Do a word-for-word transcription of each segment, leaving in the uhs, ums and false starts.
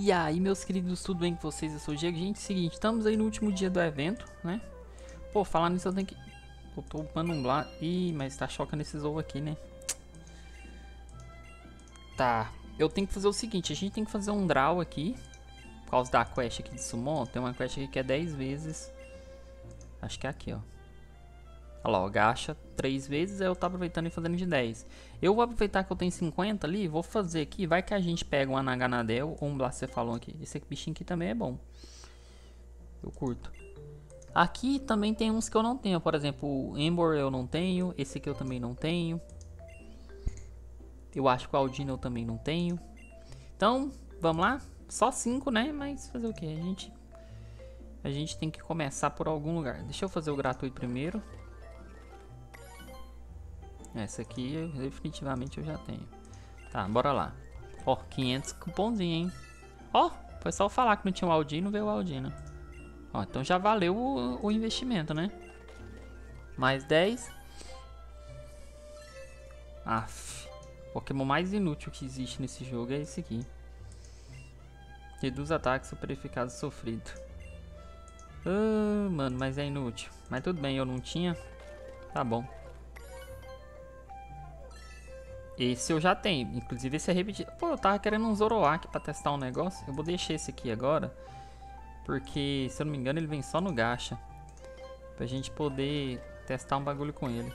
E aí, meus queridos, tudo bem com vocês? Eu sou o Diego. Gente, seguinte, estamos aí no último dia do evento, né? Pô, falar nisso eu tenho que... Eu tô upando um blá... Ih, mas tá chocando esses ovos aqui, né? Tá, eu tenho que fazer o seguinte, a gente tem que fazer um draw aqui. Por causa da quest aqui de Summon, tem uma quest aqui que é dez vezes. Acho que é aqui, ó. Olha lá, ó, gacha três vezes, aí eu tô aproveitando e fazendo de dez. Eu vou aproveitar que eu tenho cinquenta ali, vou fazer aqui, vai que a gente pega um Anaganadel ou um Blacefalon aqui. Esse aqui, bichinho aqui também é bom. Eu curto. Aqui também tem uns que eu não tenho, por exemplo, o Embor eu não tenho, esse aqui eu também não tenho. Eu acho que o Aldino eu também não tenho. Então, vamos lá? Só cinco, né? Mas fazer o que? A gente, a gente tem que começar por algum lugar. Deixa eu fazer o gratuito primeiro. Essa aqui, eu, definitivamente, eu já tenho. Tá, bora lá. Ó, quinhentos cupomzinho, hein? Ó, foi só eu falar que não tinha o Aldino, veio o Aldino. Ó, então já valeu o, o investimento, né? Mais dez. Aff. O Pokémon mais inútil que existe nesse jogo é esse aqui. Reduz ataque super eficaz sofrido. Ah, mano, mas é inútil. Mas tudo bem, eu não tinha. Tá bom. Esse eu já tenho. Inclusive esse é repetido. Pô, eu tava querendo um Zoroark pra testar um negócio. Eu vou deixar esse aqui agora. Porque, se eu não me engano, ele vem só no gacha. Pra gente poder testar um bagulho com ele.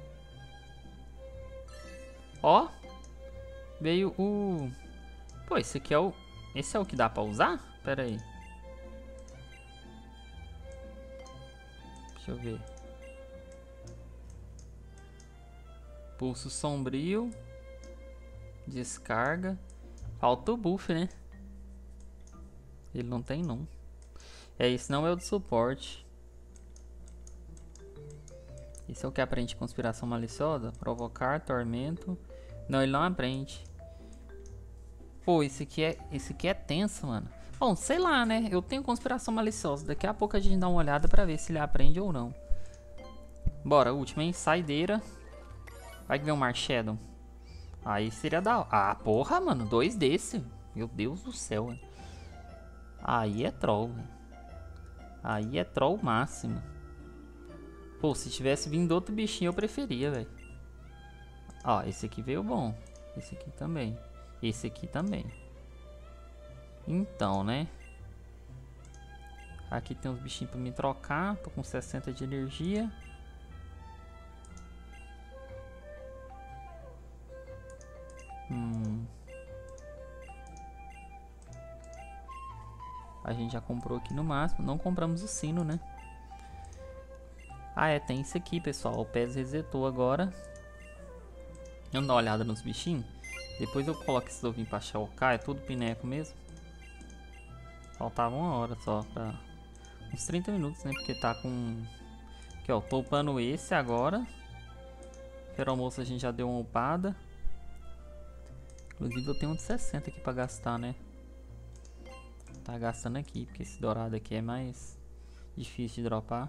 Ó. Veio o... Pô, esse aqui é o... Esse é o que dá pra usar? Pera aí. Deixa eu ver. Pulso sombrio. Descarga. Falta o buff, né? Ele não tem, não. É, esse não é o de suporte. Esse é o que aprende conspiração maliciosa? Provocar, tormento. Não, ele não aprende. Pô, esse aqui é, esse aqui é tenso, mano. Bom, sei lá, né? Eu tenho conspiração maliciosa. Daqui a pouco a gente dá uma olhada pra ver se ele aprende ou não. Bora, última, hein? Saideira. Vai que vem um Marshadow. Aí seria da... Ah, porra, mano. Dois desse. Meu Deus do céu, velho. Aí é troll, velho. Aí é troll máximo. Pô, se tivesse vindo outro bichinho eu preferia, velho. Ó, esse aqui veio bom. Esse aqui também. Esse aqui também. Então, né? Aqui tem uns bichinhos pra me trocar. Tô com sessenta de energia. Hum. A gente já comprou aqui no máximo. Não compramos o sino, né? Ah, é. Tem isso aqui, pessoal. O P E S resetou agora. Vamos dar uma olhada nos bichinhos. Depois eu coloco esses ovinhos pra chocar. É tudo pineco mesmo. Faltava uma hora só pra... Uns trinta minutos, né? Porque tá com... Aqui, ó. Tô upando esse agora. Feromoço a gente já deu uma upada. Inclusive eu tenho um de sessenta aqui pra gastar, né? Tá gastando aqui, porque esse dourado aqui é mais difícil de dropar.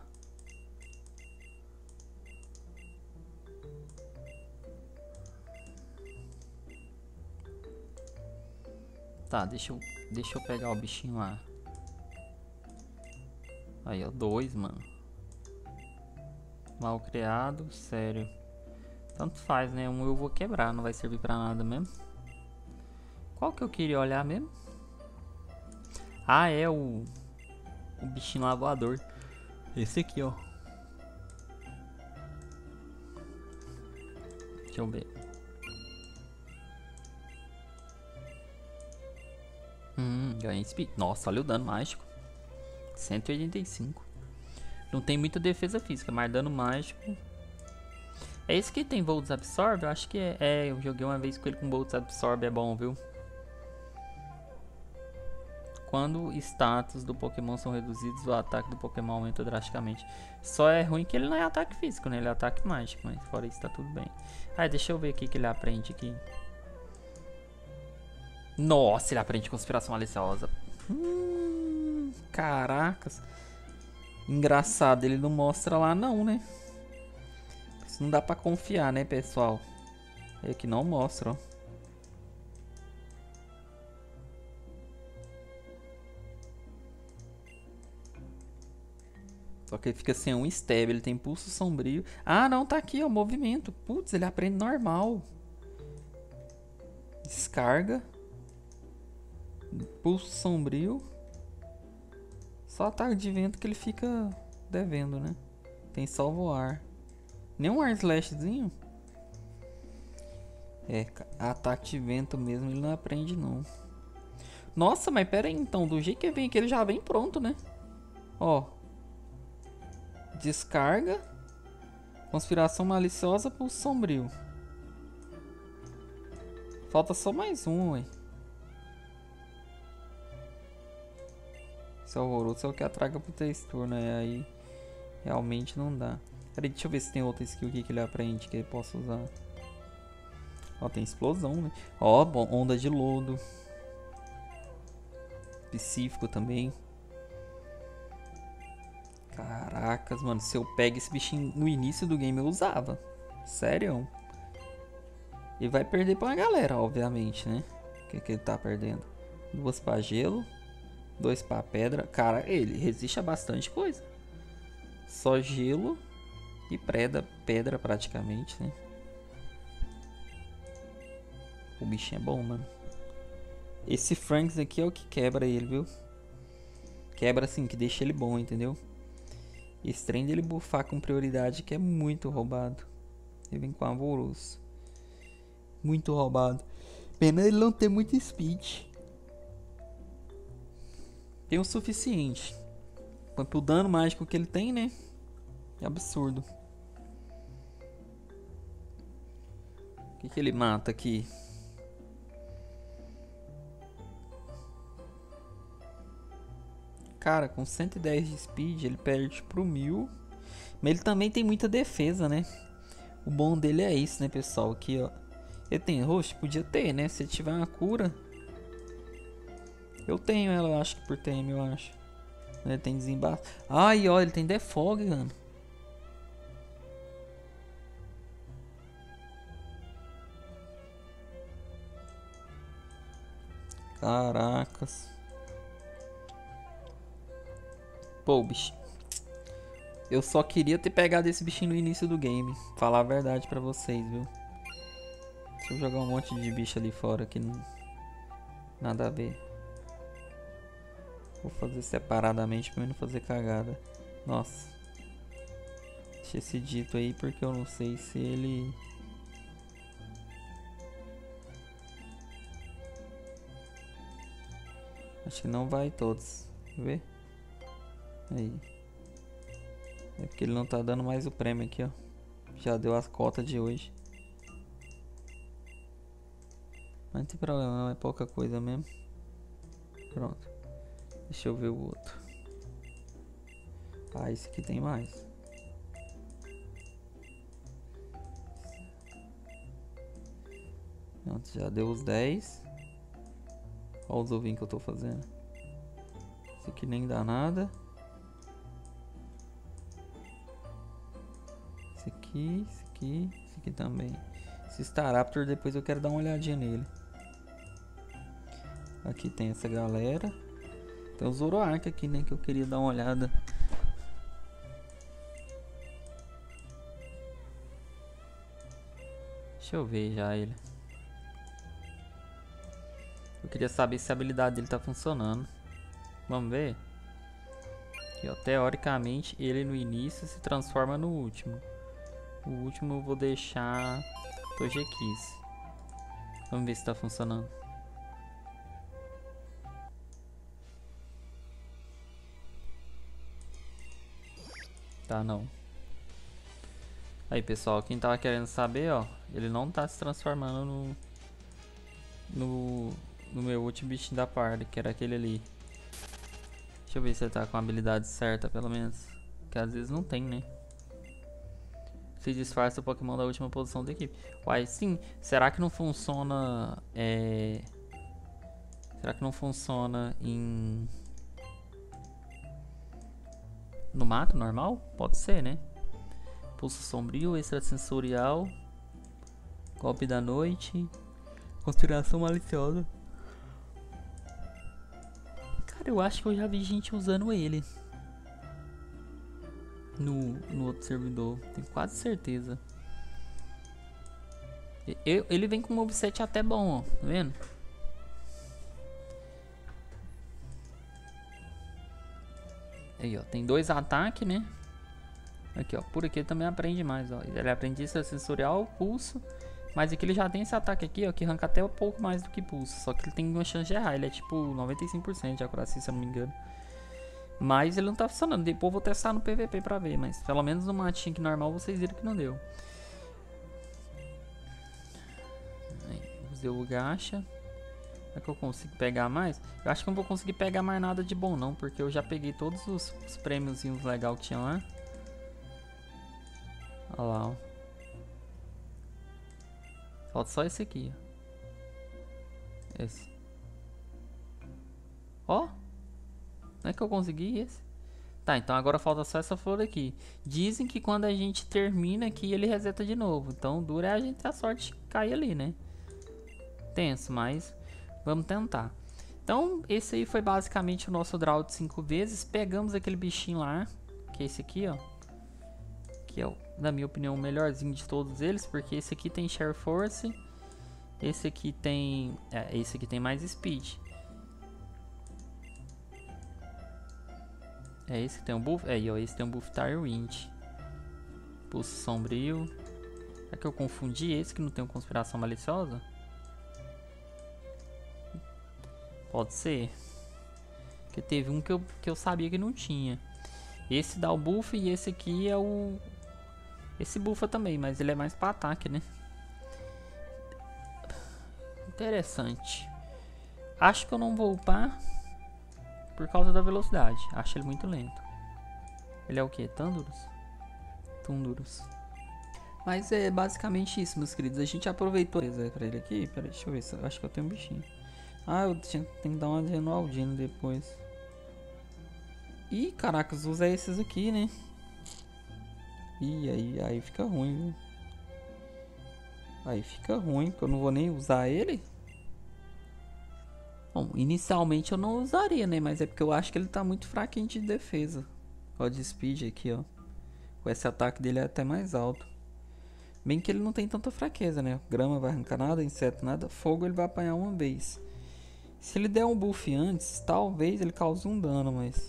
Tá, deixa eu, deixa eu pegar o bichinho lá. Aí, ó, dois, mano. Mal criado, sério. Tanto faz, né? Um eu vou quebrar, não vai servir pra nada mesmo. Qual que eu queria olhar mesmo? Ah, é o... O bichinho lá voador. Esse aqui, ó. Deixa eu ver. Hum, ganhei speed. Nossa, olha o dano mágico. cento e oitenta e cinco. Não tem muita defesa física, mas dano mágico. É esse que tem Volts Absorb? Eu acho que é. É, eu joguei uma vez com ele com Volts Absorb, é bom, viu? Quando status do Pokémon são reduzidos, o ataque do Pokémon aumenta drasticamente. Só é ruim que ele não é ataque físico, né? Ele é ataque mágico, mas fora isso tá tudo bem. Ah, deixa eu ver aqui que ele aprende aqui. Nossa, ele aprende conspiração maliciosa. Hum, caracas. Engraçado, ele não mostra lá não, né? Isso não dá pra confiar, né, pessoal? É que não mostra, ó. Só que ele fica sem um stab, ele tem pulso sombrio. Ah, não, tá aqui, ó, movimento. Putz, ele aprende normal. Descarga. Pulso sombrio. Só ataque de vento que ele fica devendo, né? Tem só voar. Nem um ar slashzinho. É, ataque de vento mesmo ele não aprende não. Nossa, mas pera aí então. Do jeito que vem aqui ele já vem pronto, né? Ó. Descarga. Conspiração maliciosa, pulso sombrio. Falta só mais um, ué. Esse Alvoroço é o que atraga pro textura, né? Aí realmente não dá. Peraí, deixa eu ver se tem outra skill aqui que ele aprende que ele possa usar. Ó, tem explosão, né? Ó, bom, onda de lodo. Específico também. Caracas, mano. Se eu pego esse bichinho no início do game, eu usava. Sério. E vai perder pra uma galera, obviamente, né? O que, que ele tá perdendo? Duas pra gelo. Dois pra pedra. Cara, ele resiste a bastante coisa. Só gelo e pedra, pedra praticamente, né? O bichinho é bom, mano. Esse Franks aqui é o que quebra ele, viu? Quebra assim, que deixa ele bom, entendeu? Esse trem dele buffar com prioridade que é muito roubado. Ele vem com Alvoroço. Muito roubado. Pena ele não ter muito speed. Tem o suficiente. Quanto o dano mágico que ele tem, né? É absurdo. O que, que ele mata aqui? Cara, com cento e dez de speed ele perde pro mil. Mas ele também tem muita defesa, né? O bom dele é isso, né, pessoal? Aqui, ó. Ele tem rosto? Podia ter, né? Se tiver uma cura. Eu tenho ela, eu acho que por T M, eu acho. Ele tem desembaço. Ai, ó, ele tem defog, mano. Caracas. Pô, bicho. Eu só queria ter pegado esse bichinho no início do game. Falar a verdade pra vocês, viu? Deixa eu jogar um monte de bicho ali fora que não... Nada a ver. Vou fazer separadamente pra mim não fazer cagada. Nossa. Deixa esse dito aí porque eu não sei se ele... Acho que não vai todos. Quer ver? Aí. É porque ele não tá dando mais o prêmio aqui, ó. Já deu as cotas de hoje. Mas não tem problema não, é pouca coisa mesmo. Pronto. Deixa eu ver o outro. Ah, esse aqui tem mais. Pronto, já deu os dez. Olha os ovinhos que eu tô fazendo. Esse aqui nem dá nada. Esse aqui, esse aqui, esse aqui também. Esse Staraptor depois eu quero dar uma olhadinha nele. Aqui tem essa galera. Tem o Zoroark aqui, né, que eu queria dar uma olhada. Deixa eu ver já ele. Eu queria saber se a habilidade dele tá funcionando. Vamos ver. Aqui, ó, teoricamente ele no início se transforma no último. O último eu vou deixar Togekiss. Vamos ver se tá funcionando. Tá, não. Aí, pessoal, quem tava querendo saber, ó, ele não tá se transformando no no, no meu último bichinho da party, que era aquele ali. Deixa eu ver se ele tá com a habilidade certa, pelo menos. Que às vezes não tem, né? Se disfarça o Pokémon da última posição da equipe. Uai, sim. Será que não funciona... É... Será que não funciona em... No mato normal? Pode ser, né? Pulso sombrio, extrasensorial, golpe da noite, conspiração maliciosa. Cara, eu acho que eu já vi gente usando ele. no, no outro servidor. Tenho quase certeza. Eu, ele vem com um moveset até bom, ó. Tá vendo? Aí, ó. Tem dois ataques, né? Aqui, ó. Por aqui ele também aprende mais, ó. Ele aprende isso, sensorial, pulso. Mas aqui ele já tem esse ataque aqui, ó. Que arranca até um pouco mais do que pulso. Só que ele tem uma chance de errar. Ele é tipo noventa e cinco por cento de acuracia, se eu não me engano. Mas ele não tá funcionando. Depois eu vou testar no P V P pra ver. Mas pelo menos no matinho aqui normal vocês viram que não deu. Aí, usei o gacha. Será que eu consigo pegar mais? Eu acho que não vou conseguir pegar mais nada de bom não. Porque eu já peguei todos os, os prêmiozinhos legais que tinha lá. Olha lá, ó. Falta só esse aqui, ó. Esse. Ó. Não é que eu consegui esse? Tá, então agora falta só essa flor aqui. Dizem que quando a gente termina aqui, ele reseta de novo. Então dura é a gente ter a sorte de cair ali, né? Tenso, mas vamos tentar. Então esse aí foi basicamente o nosso draw de cinco vezes. Pegamos aquele bichinho lá, que é esse aqui, ó. Que é, na minha opinião, o melhorzinho de todos eles. Porque esse aqui tem Share Force. Esse aqui tem... É, esse aqui tem mais Speed. É esse que tem um buff? É, ó, esse tem um buff Firewind. Pulso Sombrio. É que eu confundi esse que não tem uma Conspiração Maliciosa? Pode ser. Porque teve um que eu, que eu sabia que não tinha. Esse dá o buff e esse aqui é o... Esse buffa também, mas ele é mais pra ataque, né? Interessante. Acho que eu não vou upar por causa da velocidade. Acho ele muito lento. Ele é o que? Thundurus? Thundurus. Mas é basicamente isso, meus queridos. A gente aproveitou pra ele aqui. Pera aí, deixa eu ver. Se... Acho que eu tenho um bichinho. Ah, eu tenho que dar uma de Renualdino depois. Ih, caracas, usa esses aqui, né? Ih, aí, aí fica ruim, viu? Aí fica ruim, porque eu não vou nem usar ele. Bom, inicialmente eu não usaria, né? Mas é porque eu acho que ele tá muito fraquinho de defesa. Ó, de speed aqui, ó. Com esse ataque dele é até mais alto. Bem que ele não tem tanta fraqueza, né? Grama vai arrancar nada, inseto nada. Fogo ele vai apanhar uma vez. Se ele der um buff antes, talvez ele cause um dano, mas...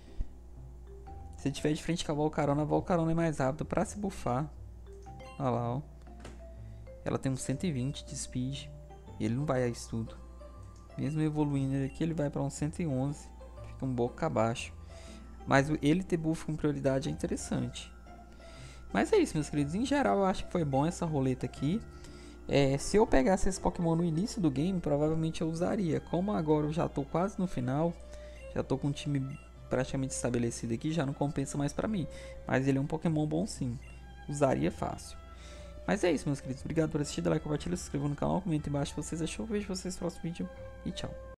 Se tiver de frente com a Volcarona, a Volcarona é mais rápida pra se buffar. Olha lá, ó. Ela tem uns cento e vinte de speed. E ele não vai a isso tudo. Mesmo evoluindo ele aqui, ele vai para uns cento e onze. Fica um pouco abaixo. Mas ele ter buff com prioridade é interessante. Mas é isso, meus queridos. Em geral, eu acho que foi bom essa roleta aqui. É, se eu pegasse esse Pokémon no início do game, provavelmente eu usaria. Como agora eu já estou quase no final, já estou com um time praticamente estabelecido aqui, já não compensa mais para mim. Mas ele é um Pokémon bom sim. Usaria fácil. Mas é isso, meus queridos. Obrigado por assistir. Dá like, compartilha, se inscreva no canal, comenta embaixo se vocês achou. Vejo vocês no próximo vídeo e tchau.